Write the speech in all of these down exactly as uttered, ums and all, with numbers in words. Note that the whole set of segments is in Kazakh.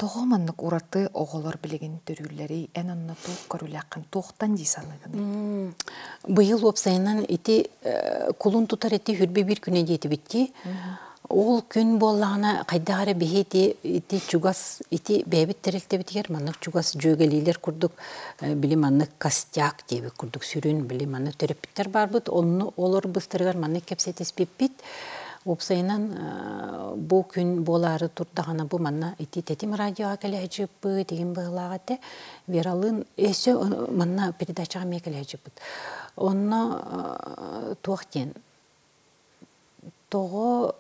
Тоғыманнык ураты оғылар білеген түрүлері ән анна туық көріләқін туықтан дейсанығыны. Бұйыл опсайынан ити кулун тутар еті хүрбе бір күне дейті бітті. Ол күн боллағына қайдағары бейті ити чугас, ити бәбіт тәрелті бітігер, маннық чугас жөгелейлер күрдік, білі маннық кастяк дейбі күрдік сүрін, білі маннық төрепіттер бар бұд, олар бұстырғар маннық кепсетес беппет. Опсайынан бұл күн болары тұрдағана бұл манна ити тетім радиоға кәлі әжіп бұ деген бұғылағаты вералын өсі манна передачаға ме кәлі әжіп бұд. Онна туақтен тоғы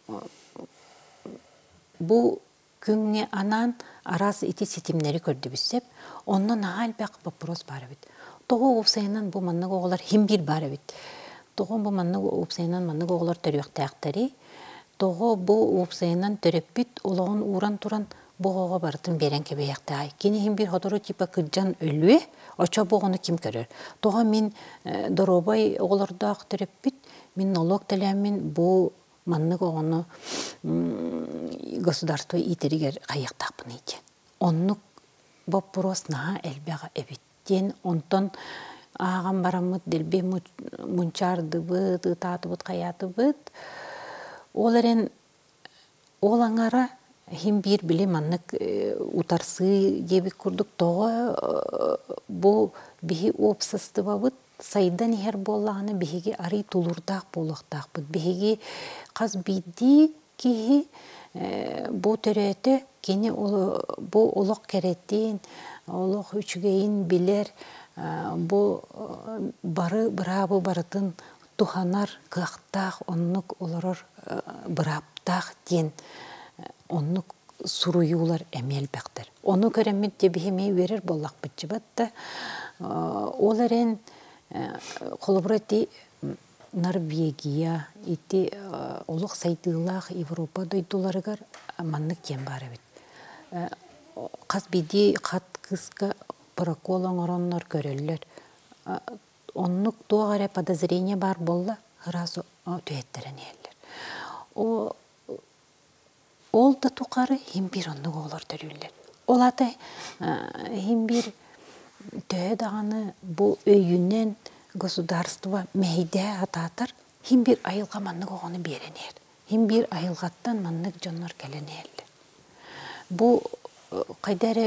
бұл күнге анан арас ити сетимнері көрді бісеп, оннан ағал бәқ бапырос бары бід. Тоғы опсайынан бұл маннық оғылар хим бір бары бід. Тоғы бұл маннық опсайынан маннық оғылар төріқтәқтәрі. Тоғы бұл опсайынан төреппіт, олағын уран туран бұл оға барытын берен кебеяқтағай. Кені хим бір хотыру типа күджан өлуе, оча бұғыны кім көрір. Тоға мен доробай оғылардақ төреппіт, мен налог тәләмін бұл маннық оғыны государство итерігер қайықтақпын екен. Оннық бапырос наға әлбәға әбіттен, онтан ағам барамыд, дәлбе мұнчарды бұд, ұтаты бұд, қаяты бұд. Оларын олаңара хим бір біле маннық ұтарсы дебік күрдік тоғы бұл бігі опсысты бабыд, сайдан ер болағаны бігі арый тулырдақ болықтақ бұд. Бігі қаз биді кейі бұл түрәті кені бұл олық кәреттен, олық үчігейін білер, бұл бары бұрабы барытын туханар қақтақ, оннық оларыр бұраптақ ден, оннық сұруюлар әмел бәқтір. Оны көрәмет дебіхемей верер болақ бұтчы бәтті. Оларын қолыбыраты Норвегия, ити олық сайдылақ Европа дойдуларығар маннық кен бары бет. Қаз биди қат қысқа проколан оронлар көрелер. Оннық туағаре подозрение бар болла, ғырасы түйеттерін елдер. Ол да туқары химбир оннық олар төрелер. Олаты химбир түйе дағаны бұл өйінен государство мейде ататыр, хим бір айылға маннық оғаны беренер. Хим бір айылғаттан маннық жонлар кәленелі. Бұл қайдәрі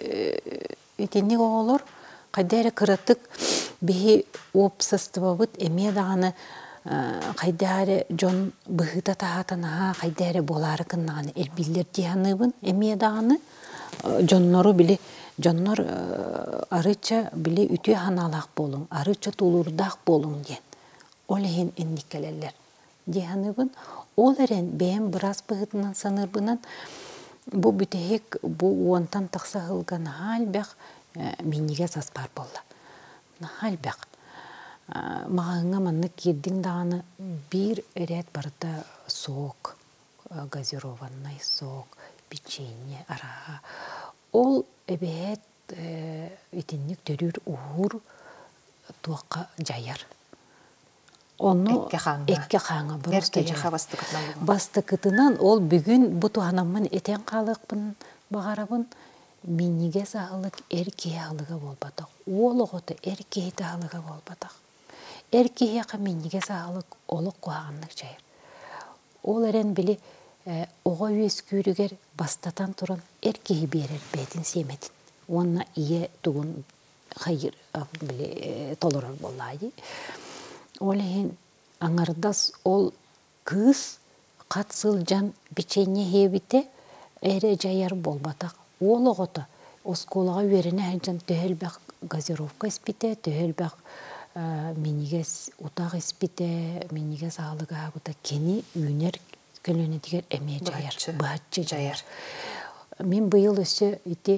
өтенік оғылыр, қайдәрі қырытық бейі опсысты бабыд, әме дағаны қайдәрі жон бұғыта тағатынаға қайдәрі болары кыннағаны әлбілдер дейаныбын, әме дағаны жонлары білі Жоннор арыча біле үтü ханалақ болың, арыча тулурдақ болың ден. Ол ен энникелелер. Дегенібін, ол әрен бәйін біраз бұғытынан санырбынан, бұл бүтек, бұл уантан тақса ғылған халбәқ менеге саспар болды. Халбәқ. Мағыңа манны кердің дағаны бір әрет барыда соқ, газированный соқ, печенье, араға. Ол әбәет етіннік төрір ұғыр туаққа жайар. Оны әкке қаңа. Басты күтінен ол бүгін бұту анамын етен қалықпын бағарабын менеге сағылық әркей алыға болбадық. Ол оғыты әркей алыға болбадық. Әркей ақа менеге сағылық олық қуағанлық жайыр. Ол әрен білі оға өз көрігер бастатан тұрын әркеге берер бәтін семетін. Онына ие тұғын қайыр толырар болайды. Ол ең аңырдас ол күз қатсыл жан печенье хебіте әрі жайар болбатақ. Ол оғыты осколаға веріне әнжан төхелбәқ газировка іспіте, төхелбәқ менегес ұтақ іспіте, менегес алыға бұта кені үйнер көлөне дегер әме жайар, бұғатчы жайар. Мен бұйыл өсі еті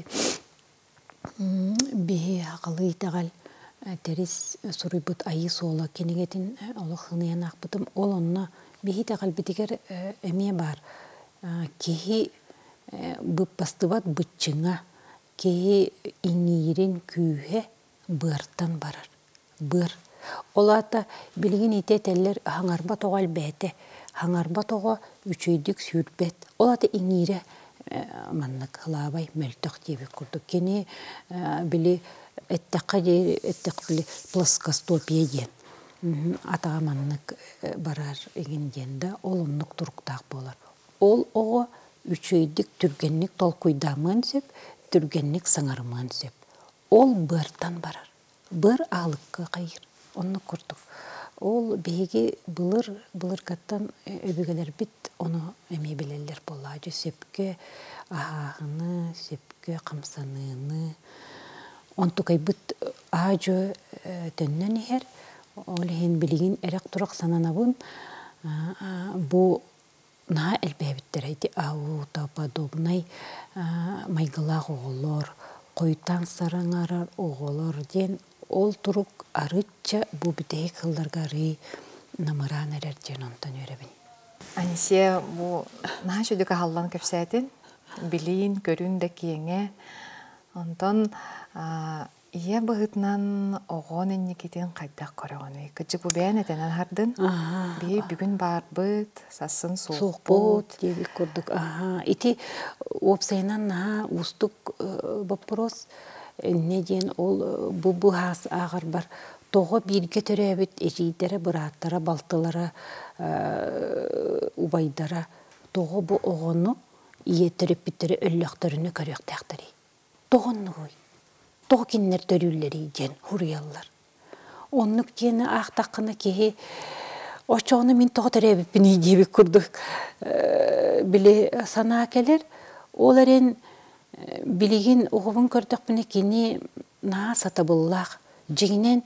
бейі ақылы етағал тәріс сұрый бұт айы сола кенегетін олы қыниян ақпытым. Ол онына бейі тағал бітігер әме бар. Кейі бұп бастыбат бұтчыңа, кейі иңейрен күйе бұғырттан барар. Бұғыр. Олата білген ете тәлілер хаңарба тоғал бәті. Хаңарба тоға үчөйдік сүрбет. Олаты иңире маннык хылабай мөлтөх диби курдук. Кини били эттаққа дейір, эттақ били плоскостопия ден. Атаға маннык барар еген денді, ол оннық тұруқтақ болар. Ол оғы үчөйдік түргенник толкуйдамын сеп, түргенник саңарымын сеп. Ол быртан барар. Бір алыққа қайыр. Онны курдук. Ол беги былыр, былыр каттан өбігелер бит, оны әме білелер болады. Сепке ағағыны, сепке қамсаныны. Онту кайбыт ажы төннен ехер. Ол хен білеген әрек тұрақ сананабын. Бұ на әлбәбіттер әйті ауыта подобнай майғылақ оғылар, қойтан сараңарар оғылар ден. Ол тұрук арытча бұ бітей қылдарға рей намыран әрер ден онтан өребін. Анисе, бұ наға жөдігі халлан көпсәйтін, білейін, көрін де кейіңе. Онтан ие бұғытнан оғын еннекетін қайдақ көріғыны. Күтчі бұ бәйін әтенен хардың? Бей бүгін бар бұд, сасын соқ бұд. Дебі көрдік. Ити опсайнан наға ұстық бапырос. Не ден ол бұ-бұ хас ағыр бар. Тоғы бірге төрәбіт әжейдері, бұраттары, балтылары, убайдары. Тоғы бұ оғыны ие түріп біттері өліқтіріні көріқтәқтірі. Тоғынны ғой. Тоғы кеннер төрілері ден хұрыялар. Оннық дені ақтаққыны кеге очоғыны мен тоғы төрәбіт біне дебі күрдік. Біле сана әкелер. Оларын білеген оғывын көрдік біні кені наға сатабыллақ. Жегінен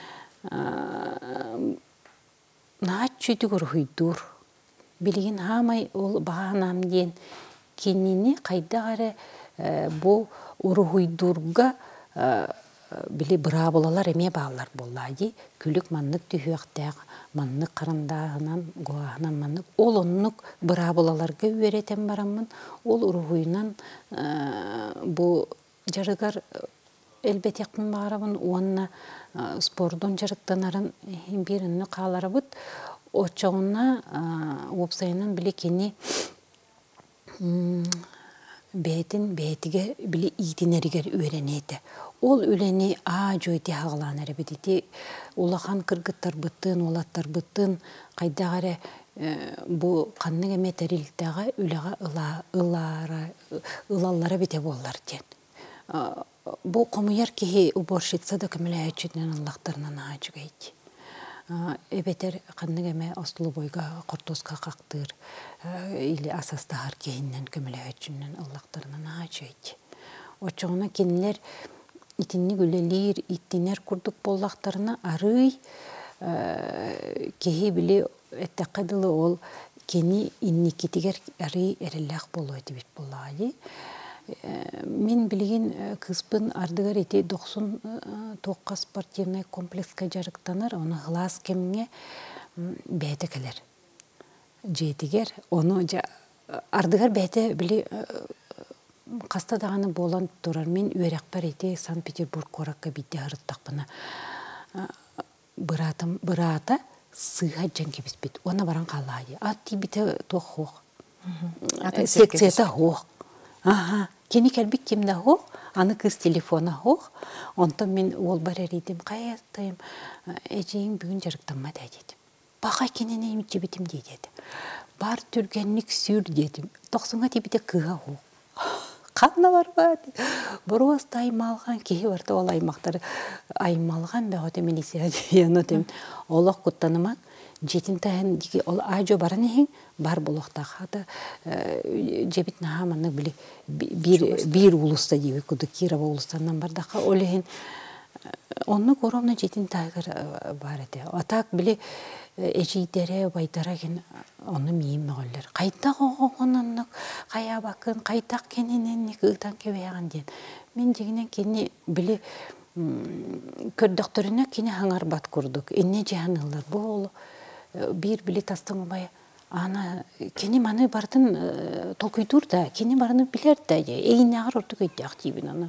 наға чүйді көр хүйдур. Білеген хамай ол бағанам ден кенені қайдағары бұл ұры хүйдурға біле бұра болалар әме бағалар болады. Күлік маннық түйіқтәқ, маннық қарындағынан, ғуағынан маннық. Ол оннық бұра болаларға өретен барамын. Ол ұрғойынан бұл жарығар әлбетеқпін бағарабын. Онына спордың жарықтанарын бірінні қалары бұд. Очауына опсайынан біле кені бәйтін бәйтіге біле итінерігер өренеді. Ол өлені а-жойте ағыланары бедеті. Олақан кыргыттар бұттын, олаттар бұттын, қайдағары бұл қанның әме тәрілдіға өліға ылалары бете болар ден. Бұл қомыяр кеге уборшетса да көмілі әйтшетінен Аллахтарынан ағачыға ейді. Эбетер қанның әме осылы бойға қортосқа қақтыр, или асастағар кейіннен көмілі әйтшінен Аллахтарынан ағачыға ейді. Очоғына кенілер итинни гүлелер, иттинер күрдік боллақтарына арый кеге біле әттәқадылы ол кені инникетігер арый әрілләқ болу әдебет болағады. Мен білген кыспын ардығар ете тоқсын тоққа спортивный комплексқа жарықтанар, оны ғылас кеміне бәйті кәлер. Жетігер, оны ардығар бәйті біле қаста дағаны болан тұрар. Мен өрәқпар ете Санкт-Петербург қораққа бейті ғырыттақпына. Бұрата сыға жан кебіс бет. Оны баран қалайды. Атты біті тоқ хоқ. Секцияда хоқ. Кені кәлбік кемді хоқ, аны кыз телефона хоқ. Онтан мен ол бар әрейдім, қаяттайым, әжейін бүгін жарықтанма дәдедім. Бақа кенені емітче бетім дедеді. Бар түргенлік сүр дедім. Тоқсыңа тепеде кыға хоқ. Қанна бар ба? Бұрғасты аймалған, кейі барды ол аймақтары аймалған бәғоты мен есеяны олақ құттанымақ. Жетін тәйін деге ол ажо баран ең бар болуқтақады жебет нағаманы білі бір ұлыста дейбі күді Кирова ұлыстаннан бардаққа ол ең оны көромна жетін тайғыр бар еді. Атақ білі әжейдері байдара кен оны мейім мәғілер. Қайтақ оғығынанық, қая бақын, қайтақ кененен ұғытан кебеяған ден. Мен дегенен кені білі көрдіқтеріне кені хаңар бат көрдік. Энне жиған ұлар бұл бір білі тастың ұбай. Ана, кені маны бардың толкүйдір да, кені барыны білер да, әйін ағыр ұрды көйді активін ана.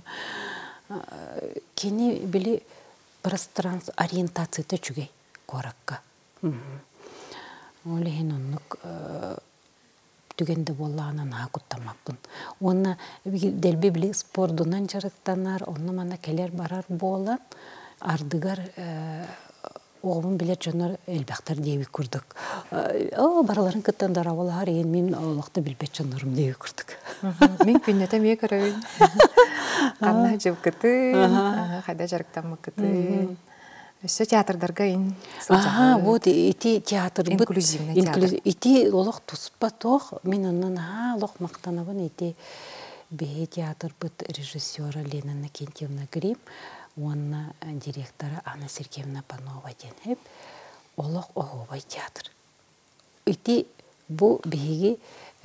Кені білі пространс ориентацияты жүгей қораққа. Олеген онық түгенде боллағына наға құттамақпын. Оны делбе білі спордунан жарықтанар, оны мана келер барар болан, ардыгар оғымын білер жонар әлбәқтар дейбі күрдік. О, бараларын кыттан дара болағар, ең мен олақты білбет жонарым дейбі күрдік. Мен күннеті ме көрәуін. Қанна жыл кытын, қайда жарықтан мы кытын. Өсі театрдарға ең сылжағы. Ага, вот, ити театр. Инклюзивный театр. Ити олық тұспа тоқ, мен онын олық мақтанабын, ити бе театр бұд режиссера Ленина Кентьевна Грим, онына директора Анна Сергеевна Панова ден. Олық оғыбай театр. Ити бұл беге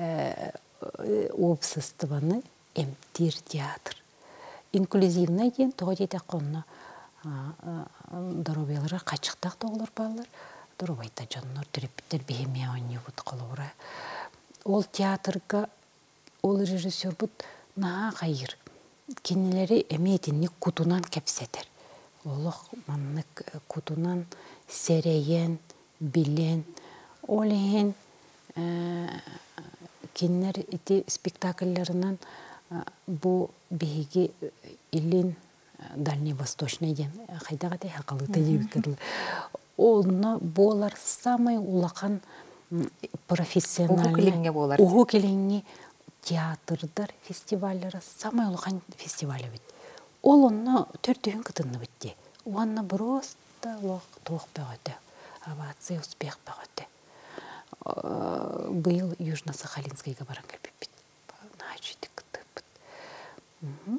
обществоны эмтир театр. Инклюзивный ден тоғы дейті қонына дұрубелері қачықтақ тоғылыр балар. Дұрубайта жонлар, түреппеттер беймея ойны бұд қолуыра. Ол театрға, ол режиссер бұд наға қайыр. Кенелері әмейтінік күтунан кәпсетер. Олық маннық күтунан серейен, билен, олейін кенелер ити спектакльлерінен бұл бейге илин дальневосточный ден қайдаға дей хақалыта дебекерлі. Оны болар самай улақан профессиональный ұғы келеңе театрдар, фестивальдары, самай улақан фестивалі бет. Ол оны төртігін кытынны бітті. Оны просто тоқ бәғөті, авация успех бәғөті. Бұл Южно-Сахалинскайға баран кәлбіп бет. Найчүйді кыты бет.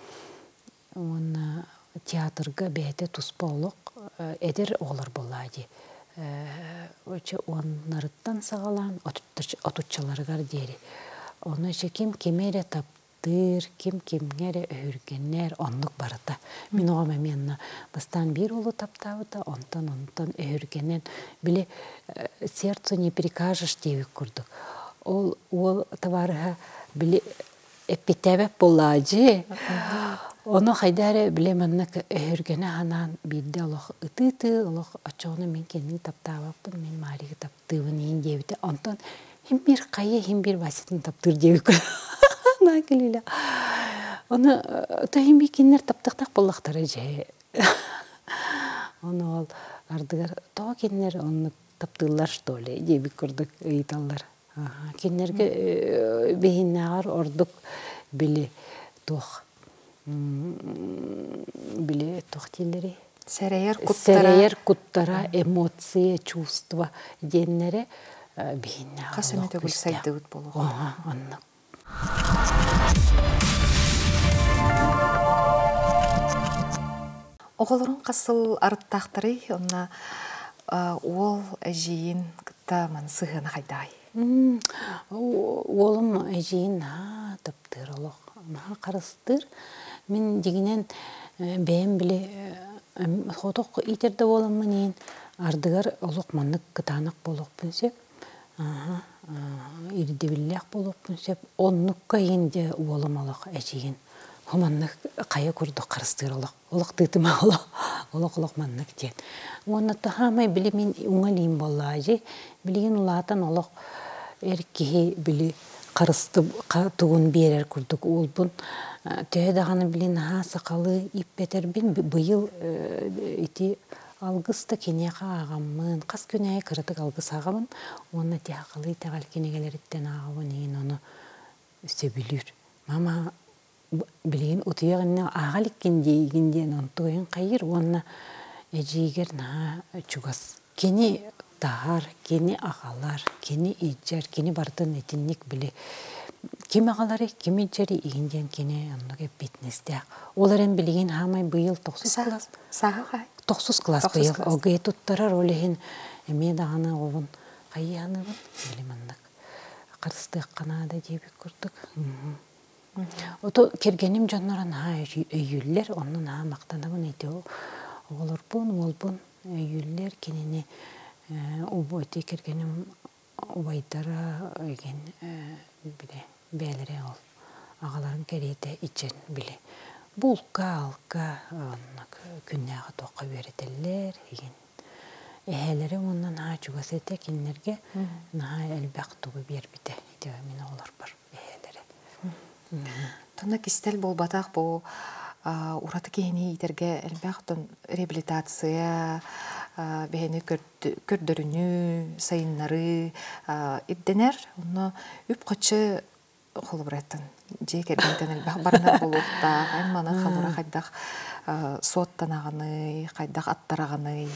Оны театрға бәйті тұспа олық әдір олар болады. Өчі онларыттан сағалан отутчаларғар дері. Оны өчі кем кемере таптыр, кем кемгере өйіргенер онлық барыда. Мен оға мәменна бастан бір олы таптауыда, онтан онтан өйіргенен біле сердцу не перекажеш дейік күрдік. Ол товарға біле эпитебеп болады. Оны қайдары білеміннік өргені ғанан бейді олық ұты-ұты, олық очоғыны мен кенің таптауаппын, мен марығы таптығын ең дейбіді. Онтан хем бір қайы, хем бір басетін таптыр дейбі күн. Нәкілілі. Оны ұты хем бір кенлер таптықтақ болақтары жай. Оны ол ардығар тоға кенлер оны таптығылар что ли, дейбі күрдік ұйталар. Кенлерге бейіннағар ордық білі тоқ. Біле тоқтелері. Сәрейер құттара. Сәрейер құттара, эмоция, чувства денлері бейінне ағылық. Қасыметі гүл сайды ұт болуға. Оға, анны. Оғылырын қасыл арыттақтыры, онна ол әжейін күтті маны сығыны қайдай. Олым әжейін таптыр олық. Маға қарыстыр. Мен дегенен бәйім біле қотық итерді оламын ең ардығар олық манық қытанық болық бүнсеп, ирді білләқ болық бүнсеп, онныққа енді олым олық әжеген. Манық қайы күрді қарыстыр олық. Олық тұйтыма олық. Олық олық манық ден. Оны тұхамай біле мен ұңалейін болы әже. Білеген ұлатан олық әркеге біле қарысты тұғын берер күрдік ол бұн. Түйедағаны білін ға сақалы иппетер бін бұйыл алғысты кенеға ағамын, қас күнәйі кірітік алғыс ағамын, оны тияқалы тағал кенегелеріттен ағамын ең оны өсе білір. Мама білген ұтыяғынна ағалық кендейгінден онтойын қайыр, оны әжейгер наға чугас. Кені тағар, кені ағалар, кені иджар, кені бардын етіннік білі. Кем ағалары, кем иджары егінден кені онығы бетнесті. Оларын білген хамай бұйыл тоқсыз класс. Сағы қай? Тоқсыз класс бұйыл. Оғы тұттарар олығын әме дағаны оғын қайы анығын біліміндік. Қарыстық қанада дебі күрдік. Ото кергенім жонларын өйілер, оның мақтанабын әйті олар бұн, ол бұн өйілер кенені ұбойты кергенім ұбайдара өйген бәлірі ол. Ағаларын кәрейді ичен біле. Бұлқа, алқа күннәға тоққа беретелер. Әйелері оннан ға чуғас әті кенлерге әлбәқ тұғы бер біті. тиһа мен олар бар бэһэлери. Тона кистел болбатах бу ураты кени итерге элбахтон реабилитация бэһэни көрдөрүнү сайыннары идденер онно үп кочы холбураттан жекерден элбах барнар болукта айн мана халыра хайдах соттанаганы хайдах аттараганы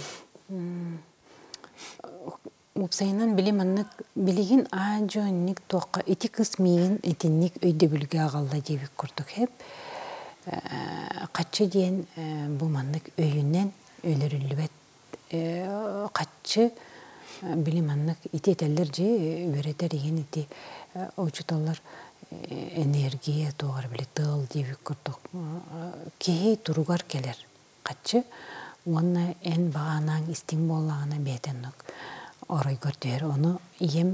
Упсайынан билим аннык билигин ажонник тоққа ити кысмиин этинник өйдө бүлгө агалла дебик курдук хеп. Каччы диен бу маннык өйүнен өлөрүлүбет. Каччы билим аннык ити этелер же өретер еген ити очуталар энергия тоғар биле тыл дебик курдук. Кей туругар келер. Каччы онна эн баганан истин боллагана бетеннок. Орой көрдер, оны ием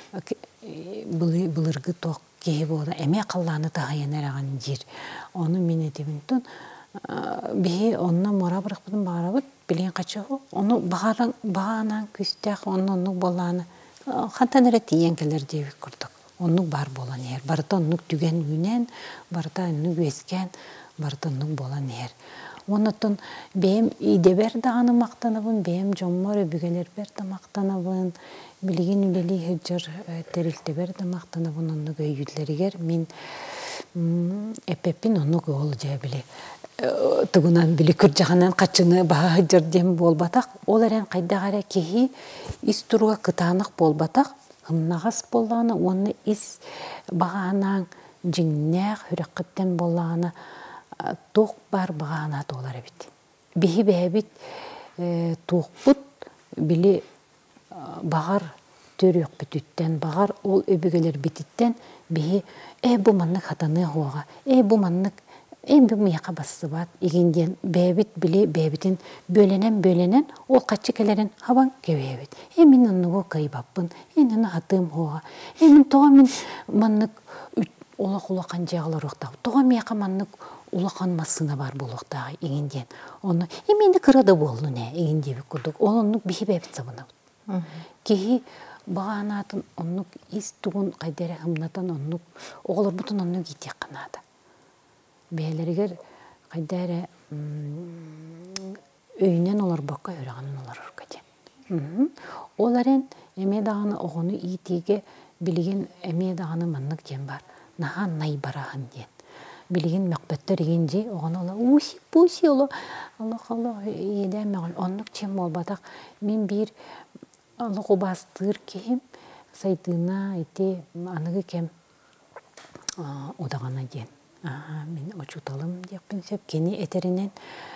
былыргы тоқ кейі болды. Әме қалланы тағайынар аған жер. Оны мен етебінтін, бейі онына мора бұрықпыдың бағарабыд, білген қачы ғо. Оны бағанан күстәқ, оны онық боланы. Қантан әрі тиен келер дейбік күрдік. Онық бар болан ер. Барыта онық түген үнен, барыта онық өскен, барыта онық болан ер. Онытын бейім идебер дағаны мақтанабын, бейім жоммар өбігелер берді мақтанабын, білген үлелі хүджір тәрілтебер де мақтанабын, оны көйгілерігер. Мен әпеппін оны көғыл жай біле. Тұғынан біле күр жағанан қачыны баға жүрдем болбатақ. Ол әрен қайдағары кейі ис тұруға қытанық болбатақ. Хымнағас болғаны, оны ис бағанан жіңнәқ хүріқіттен болғаны тоқ бар бағана толар бит. Бихи бәбит тоқ бұт, білі бағар төрек бүтіттен, бағар ол өбігелер бітіттен, бихи әй бұ маннық хатаны хуаға, әй бұ маннық, әй бұ мияқа басы бат, егенден бәбит білі бәбітін бөленен-бөленен, ол қатшы келерін хабан кебебет. Әй мен онығы қайбаппын, әй наны хатым хуаға, әй мен тоға мен маннық олақ-олақан жағылар оқтау, тоға мияқа маннық улақан масына бар болуқтағы егенден. Оны, еменді қырады болу не, егенде бі күрдік. Ол онық бейі бәбіт сабына. Кейі бағанатын онық ес тұғын қайдары ғымнатан онық, оғылыр бұтын онық етек қанады. Бәлерігер қайдары өйінен олар баққа өріғанын олар ұрқаден. Оларын әме дағаны оғыны етеге білген әме дағаны маннық ден бар. Наға най барағын ден. Билеген мәқбәттер егенде, оған ола, уси, буси, ола, Аллах, Аллах, едәм мәғыл, онлық чем болбатақ. Мен бір Аллах обастыр кем, сайтына, ете, анығы кем одағана ден. Мен очуталым деппен сөп, кені етерінен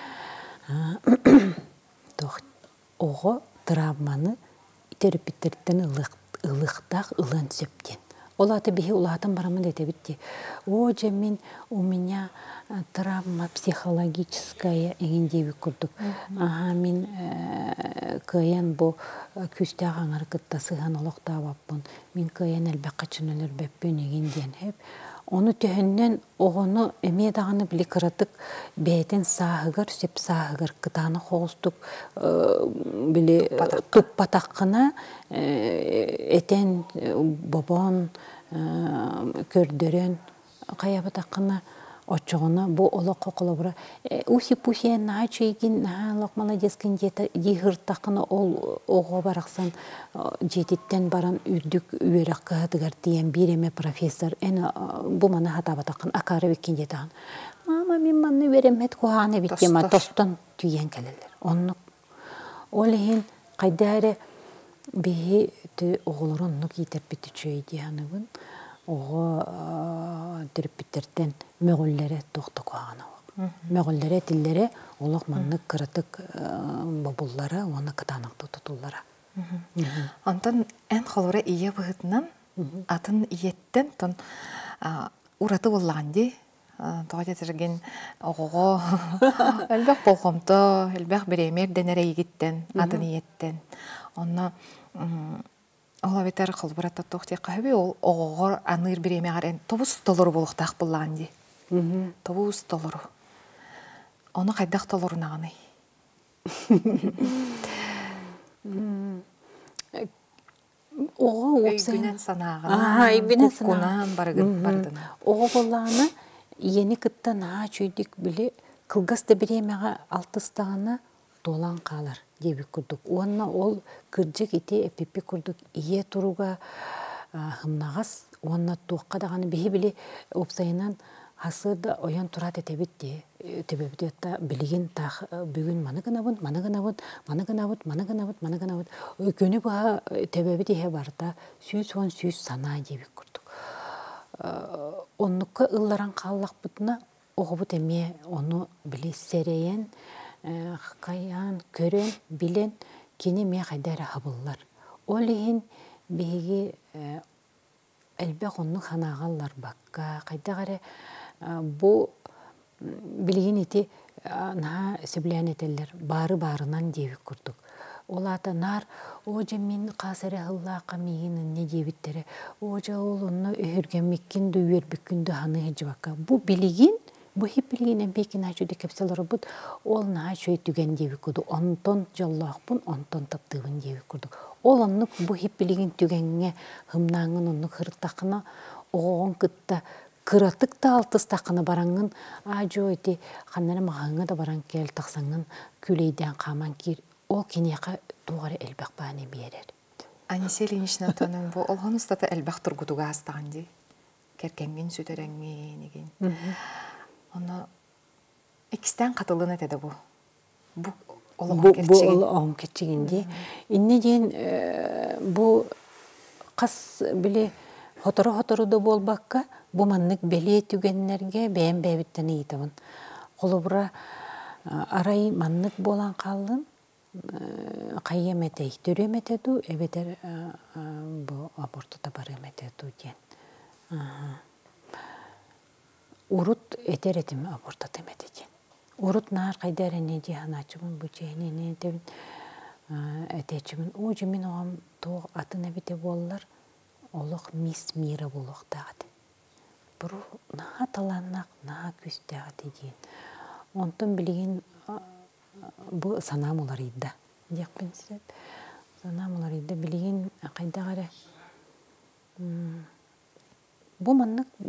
оғы травманы терапевтерден ылықтақ ылан сөптен. Олаты бихи улатан барамын дете битти. О, жамин, у меня травма психологическая, егендеви күрдік. Аға, мен каян бо күстәға аңарқытта сыған олықта баппын. Мен каян әлбәқ қачынылыр бәппен егенден хеп. Оны төхіннен оғыны әмедағаны білі қыратық бәйтен сағығыр, сөп сағығыр қытаны қоғыстық білі тұп патаққына әтен бобон көрдерен қаябатаққына очоғына бұл олық қоқылы бұра. Уси-пусия наачу егін лоқмала дескен дегіртаққына ол оғы барақсан жететтен баран үрдік үйерек қағытығар дейін береме профессор. Әні бұл маны хатабатаққын ақары беккен детаған. Мама, мен маны веремет қоғаны беккен ма тостан түйен кәлелер. Онық ол ең қайдары бейі оғылыр онық етер біті чөй дейіғанығын. Оғы терапевтерден мөғіллері тоқты қоғаны. Мөғіллері тиллері олық манны қыратық бабуллары, оны қытанықты тұтулары. Антон ән қалуыра ие бұғытынан, атын иеттен, ұраты болағанды, тоғат етірген оғығы әлбәқ болғымты, әлбәқ біремер денері егіттен, атын иеттен. Оны Ола бетер қылбыратта тоқтек қабы, ол оғығыр аныр біреме ғарен тобыз толыру болуқтақ болағанды. Тобыз толыру. Оны қайдақ толыру нағаны? Ого Өйгүнен санағынан, куккунан барыгын бардын. Ого болланы ени кытта наа чүйдік біле кылгас да биремеға алтыстағына долан қалар деби күрдік. Онна ол кыржык ите эпипи күрдік ие туруга хымнағас, онна туаққа дағаны бейі біле опсайынан хасырда оян турат этебитти. Тебебит та билигин тах бүгүн маныгынабын, маныгынабын, маныгынабыт, маныгынабыт, маныгынабыт. Өкөнү ба тебебит ihe барда сүйс он сүйс санаа деби күрдік. Оннукка ылларан қаллақ бұтына оғыбыт эме оны біле серейен, қаян, көрен, билен, кені ме қайдары хабыллар. Ол ехін бейге әлбәқ онның ханағалар баққа, қайдағары бұ білген еті наға сөбілән етелер, бары-барынан девік күрдік. Олата нар, ожа мен қасыры ғыллақа мейгінің не дебіттері, ожа ол оны өйірген меккен дөйер бүкінді ханы хеджібаққа. Бұ білген, бұ хеп білген әмбекен әжуді кәпселері бұд, ол наға шөй түген дебік күрді. Онтон жаллақ бұн, онтон таптығын дебік күрді. Ол онық бұ хеп білген түгенге ғымнаңын онық хырттақына оғын күтті кыратык та алтыстақыны бараңын, ажо еті қаннары мағаңы да бараң кел тақсаңын күлейден қаман кер. Ол кенеқа туғары әлбәқ бәне берер. Анесе Ленишна тоның бұл олғын ұстаты әлбәқ тұрғыдуға астаған де. Керкенген сөтерәңген еген. Оны екістен қатылын әтеді бұл. Бұл олғын керчеген. Бұл олғын керчеген де. Инне ден бұл қас біле хотору-хотору да бол баққа бұл маннық беле түгенлерге бәйін бәйбіттен ейтімін. Қолы бұра арай маннық болан қалын қайым әтей түрем әтеду, әбетер бұл абортыда барым әтеду ден. Урут әтер әтім абортатым әтеден. Урут нар қайдар әне де аначымын, бүчейіне әне әтемін әтечімін. О жемін оғам тоғы атын әбете болылар, олық мис мира болық дағады. Бұру наға таланнақ, наға күстәғады дейін. Онтын білген бұл санам олар еді. Дек бен сірет. Санам олар еді. Білген қайдағары. Бұл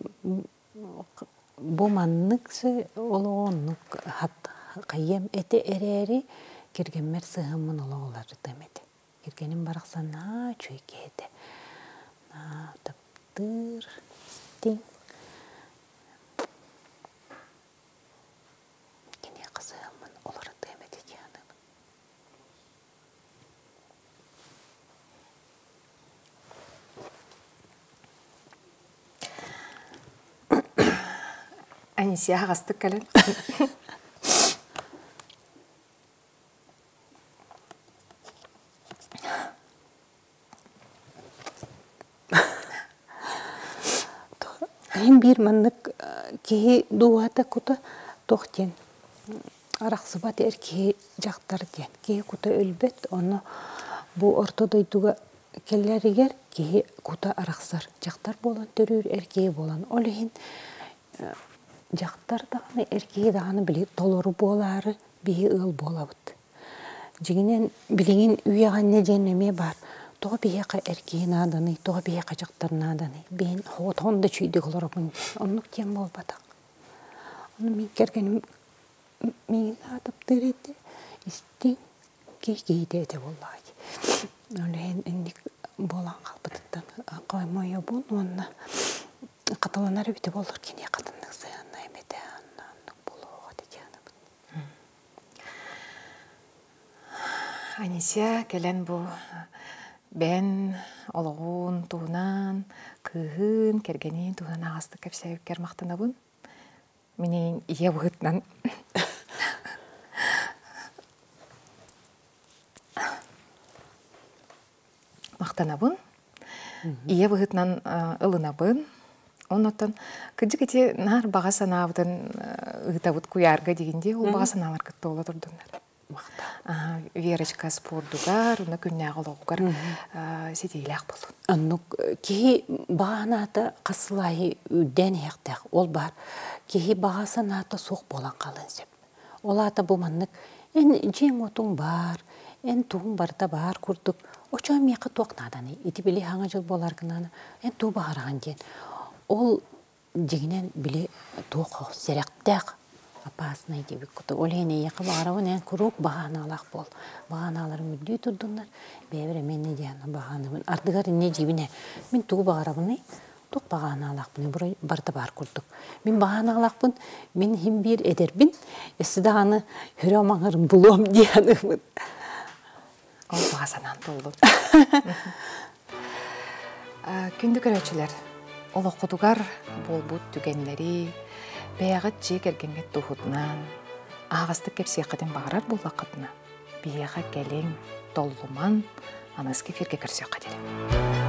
маннықсы олы онық қайем әті әрәрі кергенмер сығымын олы олары дәмеді. Кергенім барақса на чөйке еді. На таптыр, стең. Анесе ағастық кәлін. Әйін бір маннық кейі дуата күті тоқтен. Арақсыбат әр кейі жақтар ден. Кейі күті өлбет, оны бұл ортодойдуға келләрігер кейі күті арақсар. Жақтар болан түрір, әр кейі болан. Олығын жақтар дағаны, әркеге дағаны біле толыру болары бейі ұл болабыд. Жегінен білеген үйеған не жәнеме бар. Тоғы бейеқа әркеге наданы, тоғы бейеқа жақтар наданы. Бейін хоғытығында чүйді қылыры бұн. Онық тем бол батақ. Оны мен кергенім мен адып дыреті, істен кей-кейді әді болағай. Олеген әндік болан қалпыдықтан қоймайы бұл, онына қаталанары біті болыр кене қатындық саян. Анесе кәлен бұл бән олығын туғынан, күйін, кергенен туғынан ағасты көпсәйіп кермақтына бұн. Менен ие бұғытнан. Мақтана бұн. Ие бұғытнан ұлына бұн. Оннотон кыджы кете нар баға санабыдын ұғытабыд куярға дегенде ол баға саналар күтті ола тұрдыңдар. Верочка спордугар, уна күннәғыл оғығар сетейләқ болу. Аннук кей бағанаты қасылайы үдден еқтәқ, ол бар. Кей бағасанаты соқ болан қалын сеп. Ол ата бұманнық, ән жең отың бар, эн туғын барда бағар күрдік. Очо мияқы тоқтаданы, ити біле хаңа жыл болар кынаны, эн ту бағараған ден. Ол жегінен біле тоқ серектәқ опасный дебік күті. Ол ене яқы бағарауын эн күрік бағаны алақ бол. Бағаналар мүдді тұрдыңдар. Бәбірі менне дейіні бағанымын. Ардығар не жебіне. Мен туғы бағарауыны тоқ бағаны алақпын. Бұрай барды бар күрдік. Мен бағаны алақпын. Мен хим бір едербін. Эсідағаны хүрі маңырым бұлуам дейінімін. Ол бағасанан толды. Күнді көрәчілер, ол оқудығар болбут түгенлері, бәяғыт жек әргенге тұхытынан, ағасты кепсия қаден бағарар болға қадына, бияға кәлең, толлыман, анызғы ферге кірсе қадерім.